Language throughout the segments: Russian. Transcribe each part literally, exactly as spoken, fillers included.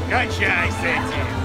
Качай с этим!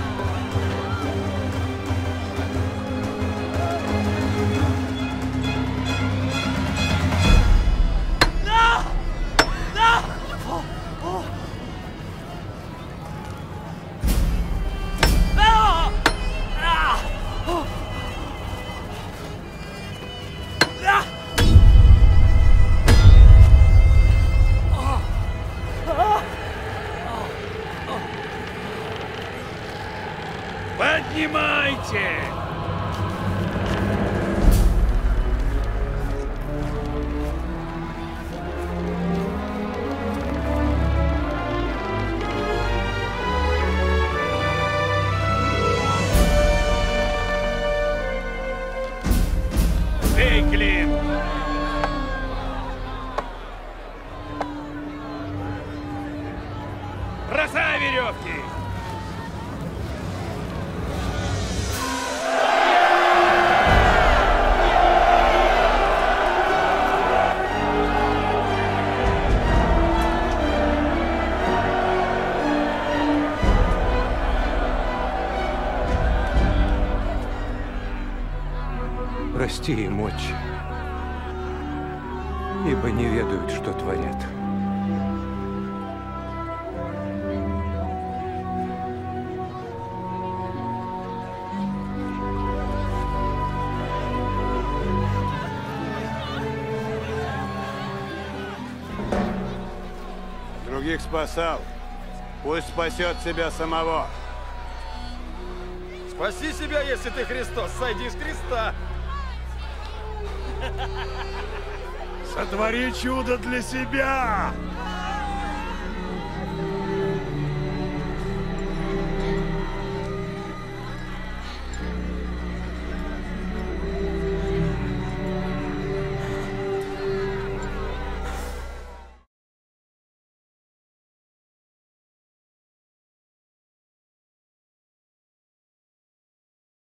Поднимайте! Бей клин! Бросай веревки! Прости им, Отче, ибо не ведают, что творят. Других спасал. Пусть спасет себя самого. Спаси себя, если ты Христос. Сойди с креста. Сотвори чудо для себя!